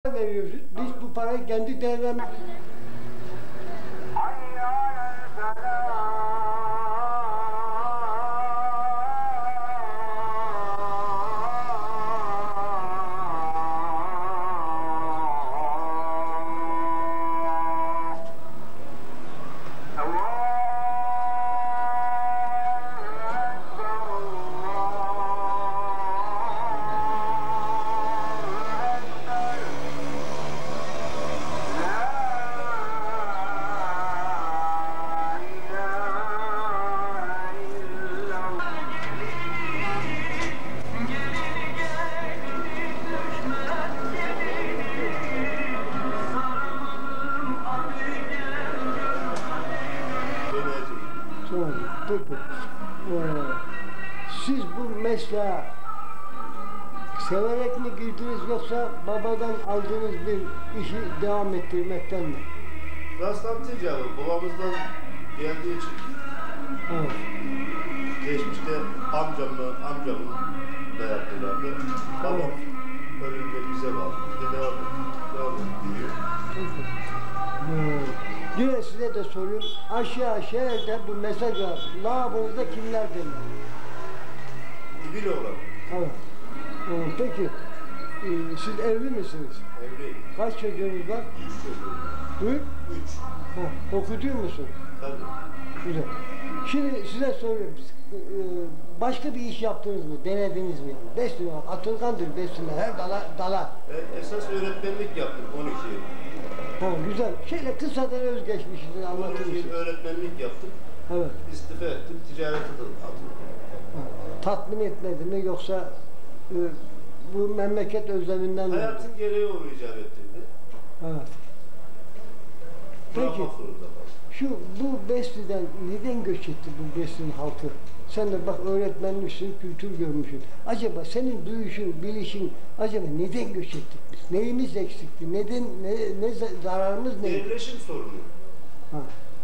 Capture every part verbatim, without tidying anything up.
veriyoruz. Biz bu parayı kendi değerlendirmemiz. Peki, ee, siz bu mesleğe severek mi girdiniz yoksa babadan aldığınız bir işi devam ettirmekten mi? Rastlantı icabı, babamızdan geldiği için. Evet. Geçmişte amcamla, amcamın da yaptılardı. Babam ölünce bize bağlı. Bize devam ediyor. Devam ediyor. Hmm. Yine size de soruyorum. Aşağı şehirde bu mesaj var. Lavabonuzda kimler deniyor? Dibili olan. Evet. Hmm, peki, e, siz evli misiniz? Evliyim. Kaç çocuğunuz var? Üç çocuğum. Üç? Üç. Ha, okutuyor musun? Tabii. Güzel. Şimdi size soruyorum. e, Başka bir iş yaptınız mı? Denediniz mi? Yani? Beş lira atılgandır beş lira. Her dala, dala. Ben esas öğretmenlik yaptım on iki yıl. Ha, güzel. Şöyle kısadan özgeçmişini anlatır on iki mısın? yıl öğretmenlik yaptım. Evet. İstifa ettim. Ticarete atıldım. Ha, tatmin etmedi mi yoksa e, bu memleket özleminden mi? Hayatın gereği onu icap ettirdi. Evet. Peki, Bırakmak zorunda kaldım. şu bu Besli'den neden göç etti bu Besli'nin halkı? Sen de bak öğretmenmişsin, kültür görmüşsün. Acaba senin duyuşun, bilişin acaba neden göç ettik biz? Neyimiz eksikti? Neden, ne, ne zararımız ne? Yerleşim sorunu. Ha.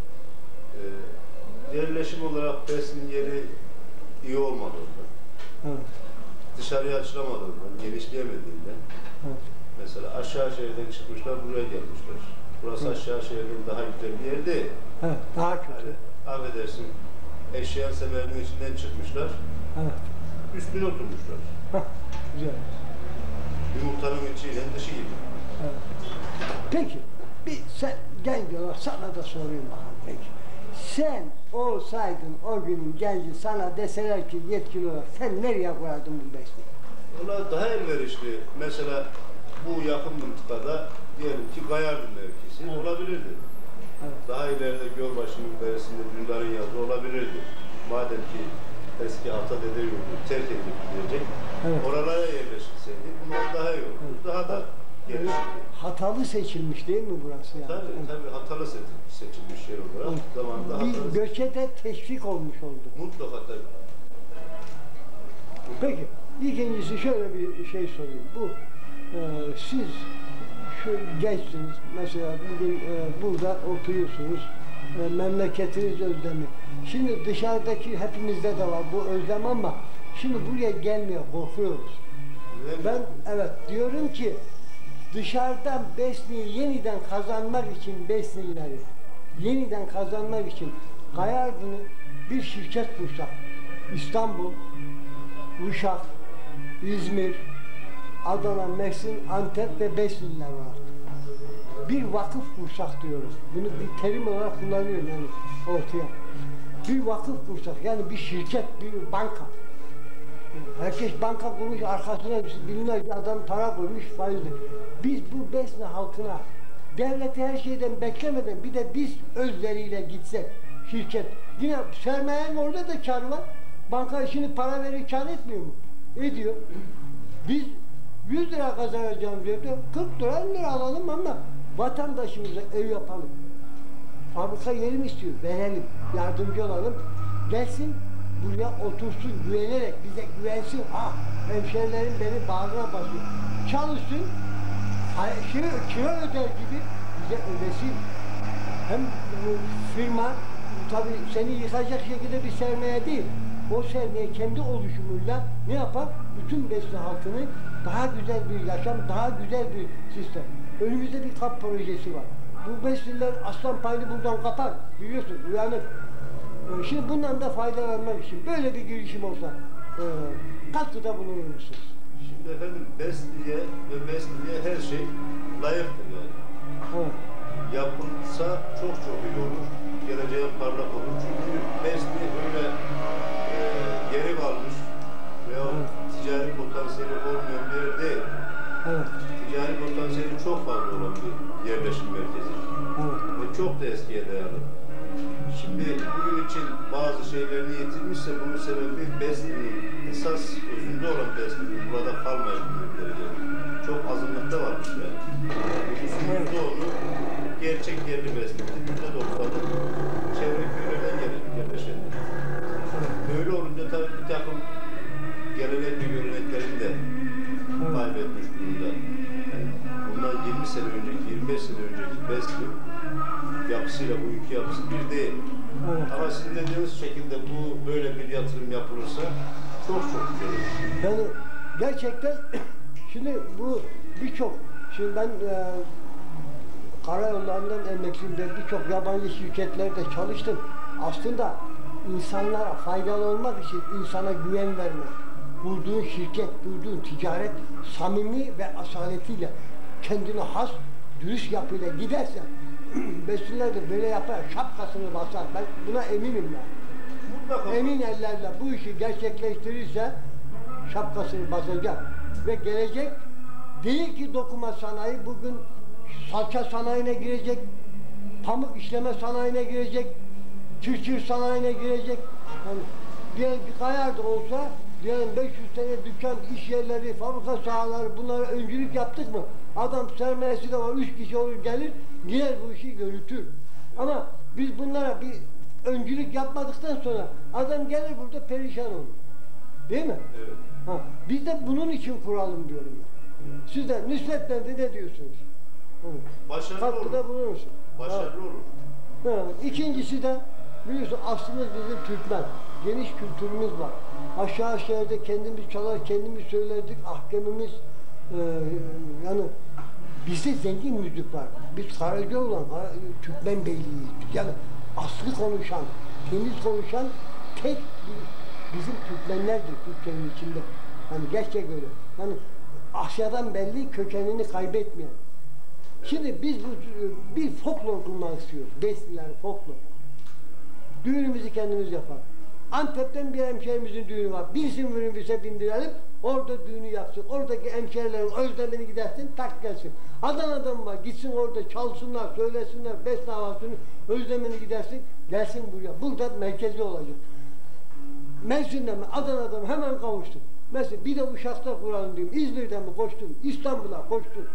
Ee, yerleşim olarak Besli'nin yeri iyi olmadığından, Evet. dışarıya açılamadığından, genişleyemediğinden. Evet. Mesela aşağı şehirden çıkmışlar, buraya gelmişler. Burası Evet. aşağı şehirden daha güzel bir yer değil. Evet, daha kötü. Yani, affedersin, eşeğin semerinin içinden çıkmışlar, Evet. üstüne oturmuşlar. Hah, güzel. Yumurtanın içiyle dışı gibi. Evet. Peki, bir sen genç olarak sana da sorayım bakalım peki. Sen olsaydın o günün genci sana deseler ki yetkili olarak sen nereye koyardın bu mesleği? Ona daha elverişli, mesela bu yakın mıntıkada diyelim ki Gayarlı mevkisi Evet. olabilirdi. Evet. Daha ileride Gölbaşı'nın beresinde Dündar'ın yazı olabilirdi. Madem ki eski ata dede yurdu terk edilip gidecek, Evet. oralara yerleşilseydi bunlar daha iyi olurdu. Evet. Daha da gelişirdi. Hatalı seçilmiş değil mi burası yani? Tabii Evet. tabii hatalı seçilmiş, seçilmiş yer olarak Evet. zamanında hatalı Bir seçilmiş. göçe de teşvik olmuş oldu. Mutlaka tabii. Peki, ikincisi şöyle bir şey sorayım. Bu, e, siz şu gençsiniz, mesela bugün e, burada oturuyorsunuz, e, memleketiniz özlemi. Şimdi dışarıdaki hepimizde de var bu özlem ama şimdi buraya gelmeye korkuyoruz. Ben evet diyorum ki dışarıdan Besni'yi yeniden kazanmak için Besni'leri yeniden kazanmak için Gayardın'ı bir şirket kursak, İstanbul, Uşak, İzmir, Adana, Mersin, Antep ve Besni'ler var. Bir vakıf kursak diyoruz. Bunu bir terim olarak kullanıyorum yani ortaya. Bir vakıf kursak yani bir şirket, bir banka. Herkes banka kurmuş, arkasına binlerce adam para koymuş, faizli. Biz bu Besni halkına devleti her şeyden beklemeden bir de biz özleriyle gitsek şirket. Yine sermayenin orada da kar var. Banka şimdi para verir, kar etmiyor mu? Ediyor. Biz yüz lira kazanacağım diyor. kırk lira, elli lira alalım ama vatandaşımıza ev yapalım. Fabrika yeri mi istiyor? Verelim. Yardımcı olalım. Gelsin buraya otursun güvenerek bize güvensin. Ah hemşerilerim beni bağrına basıyor. Çalışsın. Kira, kira öder gibi bize ödesin. Hem bu firma tabii seni yıkacak şekilde bir sermaye değil. o sermaye kendi oluşumuyla ne yapar? Bütün Besni halkını daha güzel bir yaşam, daha güzel bir sistem. Önümüzde bir kap projesi var. Bu Besniler aslan payını buradan kapar. Biliyorsun, uyanık. Ee, Şimdi bundan da faydalanmak için böyle bir girişim olsa e, katkıda bulunur musunuz? Şimdi efendim Besni'ye ve Besni'ye her şey layıktır yani. Evet. Yapılsa çok çok iyi olur. Geleceğe parlak olur. Çünkü Besni öyle e, geri kalmış veya Evet. ticari potansiyeli olmayan bir yer değil. Evet. Ticari potansiyeli çok fazla olan bir yerleşim merkezi. Evet. Ve çok da eskiye dayalı. Şimdi bugün için bazı şeylerini yitirmişse bunun sebebi Besni'nin esas özünde olan Besni'nin burada kalmayabilmeleri yani. Çok azınlıkta varmış yani. Nüfusun yüzde onu gerçek yerli Besni'nin yüzde doksanı çevre köylerden yerleşenler. Böyle olunca tabii bir takım gelenek ve göreneklerini de kaybetmiş durumda. Yani bundan yirmi sene önceki, yirmi beş sene önceki Besni yapısıyla bu iki yapısı bir değil. Evet. Ama sizin dediğiniz şekilde bu böyle bir yatırım yapılırsa çok çok güzel olur. Yani gerçekten şimdi bu birçok, şimdi ben e, karayollarından emekliyim de birçok yabancı şirketlerde çalıştım. Aslında insanlara faydalı olmak için insana güven vermek, kurduğun şirket, kurduğun ticaret samimi ve asaletiyle kendine has, dürüst yapıyla gidersen Besniler de böyle yapar, şapkasını basar. Ben buna eminim ben. Mutlaka. Emin ellerle bu işi gerçekleştirirse şapkasını basacak ve gelecek değil ki dokuma sanayi bugün salça sanayine girecek, pamuk işleme sanayine girecek, çırçır sanayine girecek. Yani diyelim bir kayar da olsa diyelim beş yüz tane dükkan, iş yerleri, fabrika sahaları bunlara öncülük yaptık mı? Adam sermayesi de var, üç kişi olur gelir, girer bu işi yürütür. Ama biz bunlara bir öncülük yapmadıktan sonra adam gelir burada perişan olur. Değil mi? Evet. Ha, biz de bunun için kuralım diyorum ben. Evet. Siz de Nusret'ten de ne diyorsunuz? Evet. Başarılı Katkıda olur. bulunursun. Başarılı Ha. olur. Ha. İkincisi de biliyorsun aslımız bizim Türkmen. Geniş kültürümüz var. Aşağı şehirde kendimiz çalar, kendimiz söylerdik. Ahkamımız e, yani bizde zengin müzik var. Biz Karacaoğlan, Türkmen Beyliğiyiz. Yani aslı konuşan, temiz konuşan tek bir, bizim Türkmenlerdir Türklerin içinde. Yani gerçek öyle. Yani Asya'dan belli kökenini kaybetmeyen. Şimdi biz bu bir folklor kurmak istiyoruz. Besniler folklor. Düğünümüzü kendimiz yapalım. Antep'ten bir hemşehrimizin düğünü var. Binsin minibüse bindirelim, orada düğünü yapsın. Oradaki hemşehrilerin özlemini gidersin, tak gelsin. Adana'dan var, gitsin orada çalsınlar, söylesinler, Besni havasını, özlemini gidersin, gelsin buraya. Burada merkezi olacak. Mersin'den mi, Adana'dan mı hemen kavuştuk. Mesela bir de Uşak'ta kuralım diyeyim, İzmir'den mi koştum, İstanbul'a koştum.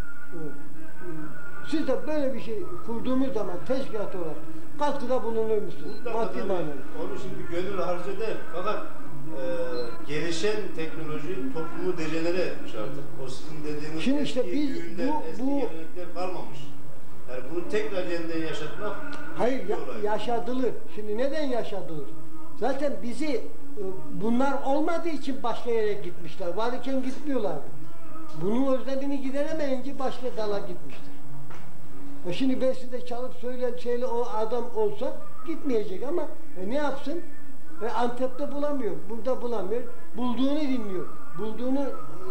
Siz de böyle bir şey kurduğumuz zaman teşkilat olarak katkıda bulunur musunuz? Maddi manada. Onu şimdi gönül harc eder. Fakat e, gelişen teknoloji toplumu dejenere etmiş artık. O sizin dediğiniz Şimdi eski işte biz düğünler, bu- eski bu- gelenekler kalmamış. Yani bunu tekrar yeniden yaşatmak Hayır büyük bir ya, olay. yaşadılır. Şimdi neden yaşadılır? Zaten bizi e, bunlar olmadığı için başka yere gitmişler. Varken gitmiyorlardı. Bunun özlemini gideremeyince başka dala gitmiştir. E şimdi Besni'de çalıp söyleyen şeyle o adam olsa gitmeyecek ama e ne yapsın? E Antep'te bulamıyor, burada bulamıyor. Bulduğunu dinliyor. Bulduğunu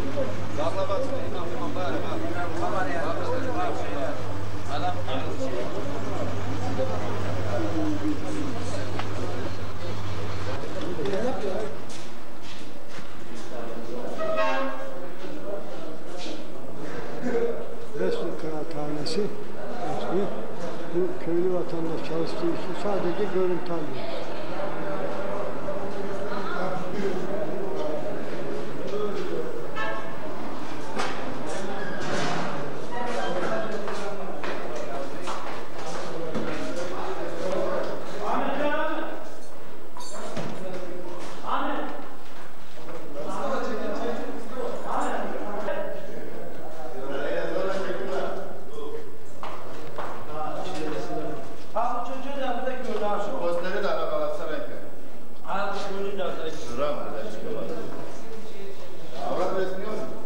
Besni Kıraathanesi Besni bu köylü vatandaş çalıştığı için sadece görüntü alıyor. Ahmet Sıra mı? Avrat resmi yok mu?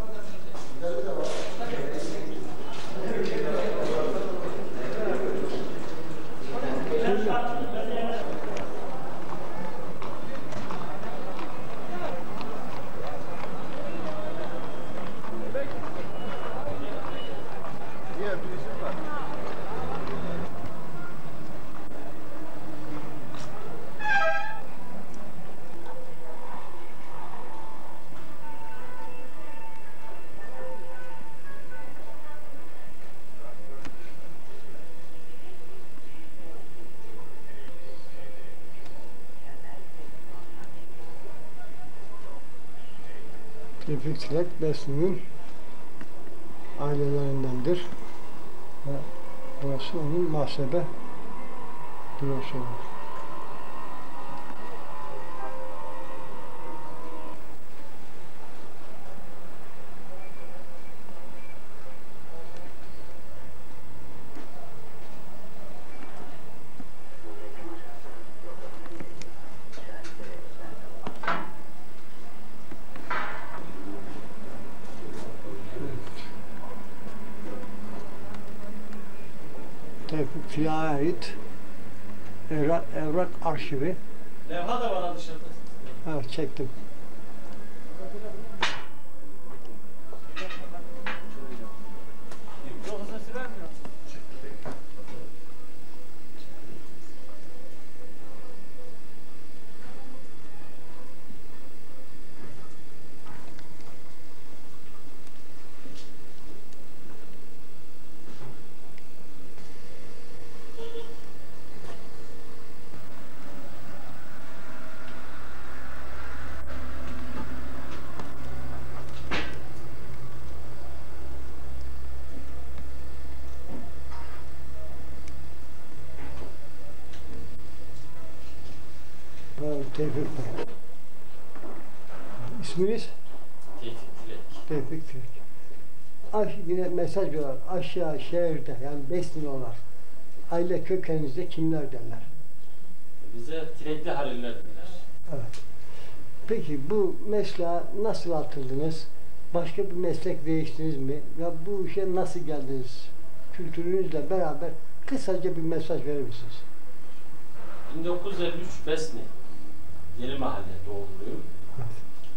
Tevfik Çilek Besni'nin ailelerindendir. Ve burası onun mahzebe bürosu olur. Tevfik Çilek'e ait evrak, evrak arşivi. Levha da var dışarıda. Evet, çektim. Yoksa sürer mi? Tevfik Bey. İsminiz? Tevfik Çilek. Tevfik Çilek. Aş, yine mesaj var. Aşağı şehirde yani Besni olarak aile kökeninizde kimler derler? Bize Tilekli Haliller derler. Evet. Peki bu mesleğe nasıl atıldınız? Başka bir meslek değiştiniz mi? Ya bu işe nasıl geldiniz? Kültürünüzle beraber kısaca bir mesaj verir misiniz? bin dokuz yüz elli üç Besni. Yeni Mahalle doğumluyum. Evet.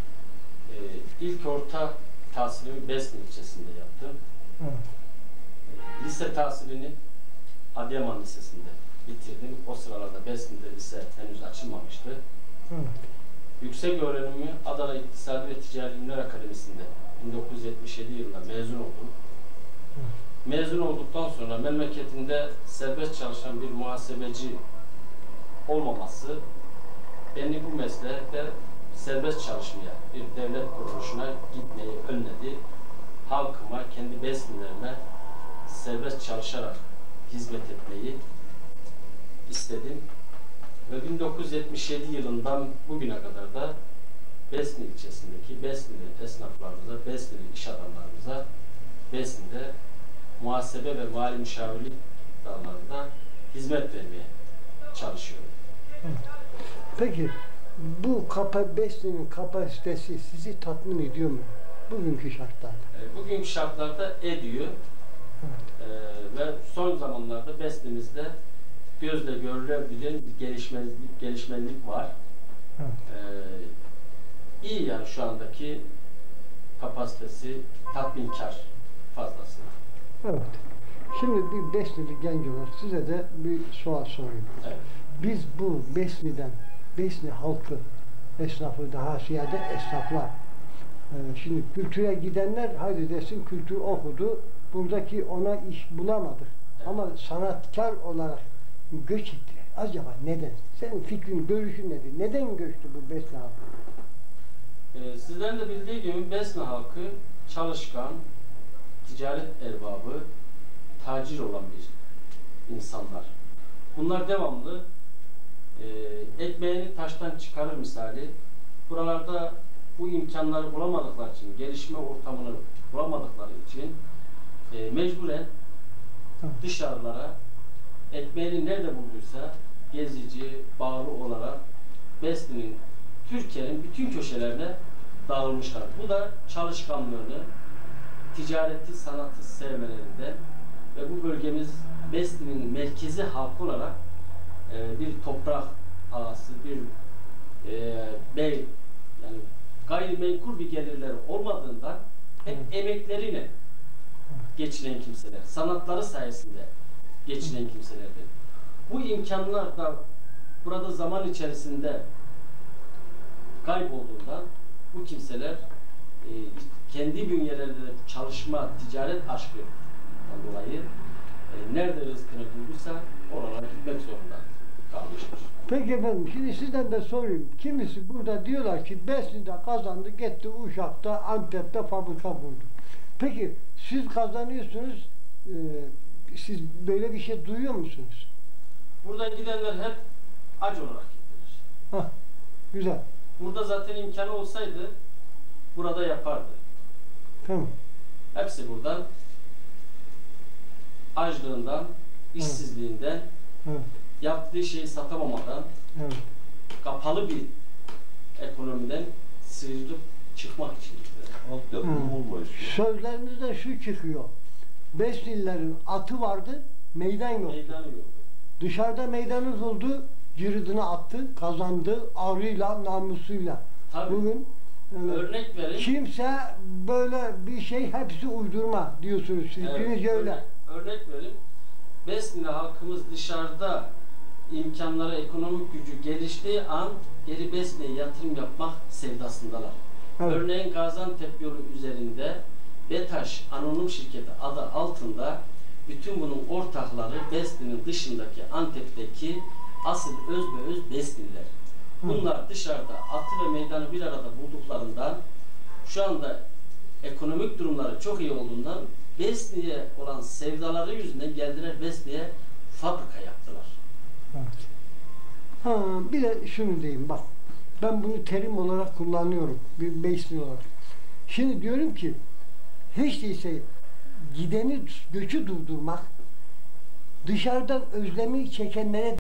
Ee, ilk orta tahsilimi Besni ilçesinde yaptım. Evet. Ee, lise tahsilini Adıyaman Lisesi'nde bitirdim. O sıralarda Besni'de lise henüz açılmamıştı. Evet. Yüksek öğrenimi Adana İktisadi ve Ticari İlimler Akademisi'nde bin dokuz yüz yetmiş yedi yılında mezun oldum. Evet. Mezun olduktan sonra memleketinde serbest çalışan bir muhasebeci olmaması beni bu meslekte serbest çalışmaya, bir devlet kuruluşuna gitmeyi önledi. Halkıma, kendi besnilerime serbest çalışarak hizmet etmeyi istedim. Ve bin dokuz yüz yetmiş yedi yılından bugüne kadar da Besni ilçesindeki Besni'li esnaflarımıza, Besni'li iş adamlarımıza Besni'de muhasebe ve mali müşavirlik dallarında hizmet vermeye çalışıyorum. Peki bu kapa Besni'nin kapasitesi sizi tatmin ediyor mu? Bugünkü şartlarda. E, bugünkü şartlarda ediyor. Evet. E, ve son zamanlarda Besni'mizde gözle görülebilen bir gelişmelilik, gelişmelilik var. Evet. E, iyi yani şu andaki kapasitesi tatminkar fazlası. Evet. Şimdi bir Besni'li genç olarak size de bir sual sorayım. Evet. Biz bu Besni'den, Besni halkı, esnafı daha ziyade esnaflar. Ee, şimdi kültüre gidenler haydi desin kültür okudu, buradaki ona iş bulamadık. Evet. Ama sanatkar olarak göç etti. Acaba neden? Senin fikrin, görüşün nedir? Neden göçtü bu Besni halkı? Ee, sizlerin de bildiği gibi Besni halkı çalışkan, ticaret erbabı, tacir olan bir insanlar. Bunlar devamlı e, ekmeğini taştan çıkarır misali. Buralarda bu imkanları bulamadıkları için, gelişme ortamını bulamadıkları için e, mecburen dışarılara ekmeğini nerede bulduysa gezici, bağlı olarak Besni'nin Türkiye'nin bütün köşelerine dağılmışlar. Bu da çalışkanlığını, ticareti, sanatı sevmelerinden ve bu bölgemiz Besni'nin merkezi halkı olarak e, bir toprak ağası, bir e, bey, yani gayrimenkul bir gelirleri olmadığından hep emekleriyle geçinen kimseler, sanatları sayesinde geçinen kimselerdir. Bu imkanlar da burada zaman içerisinde kaybolduğundan bu kimseler e, kendi bünyelerinde çalışma, ticaret aşkından dolayı e, nerede rızkını bulduysa oralara gitmek zorunda kalmıştır. Peki efendim, şimdi sizden de sorayım. Kimisi burada diyorlar ki Besni'de kazandı, gitti Uşak'ta, Antep'te fabrika buldu. Peki siz kazanıyorsunuz, e, siz böyle bir şey duyuyor musunuz? Buradan gidenler hep acı olarak gittiler. Hah, güzel. Burada zaten imkanı olsaydı burada yapardı. Tamam. Hepsi buradan açlığından, işsizliğinden, Evet. yaptığı şeyi satamamadan, Evet. kapalı bir ekonomiden sıyrılıp çıkmak için gittiler. Altyapının Hı. olmayışı. Sözlerinizde şu çıkıyor. Besnililerin atı vardı, meydan yoktu. Meydanı yok. Dışarıda meydanı buldu, ciridini attı, kazandı, arıyla, namusuyla. Tabii. Bugün yani, Örnek vereyim. kimse böyle bir şey, hepsi uydurma diyorsunuz siz. Evet, Birinci öyle. Örnek, örnek vereyim. Besni'de halkımız dışarıda imkanları, ekonomik gücü geliştiği an geri Besni'ye yatırım yapmak sevdasındalar. Evet. Örneğin Gaziantep yolu üzerinde Betaş Anonim Şirketi adı altında bütün bunun ortakları Besni'nin dışındaki Antep'teki asıl öz ve öz Besni'liler. Bunlar dışarıda atı ve meydanı bir arada bulduklarından şu anda ekonomik durumları çok iyi olduğundan Besni'ye olan sevdaları yüzünden geldiler Besni'ye fabrika yaptılar. Evet. Ha, bir de şunu diyeyim bak. Ben bunu terim olarak kullanıyorum. Bir Besni olarak. Şimdi diyorum ki hiç değilse gideni, göçü durdurmak, dışarıdan özlemi çekenlere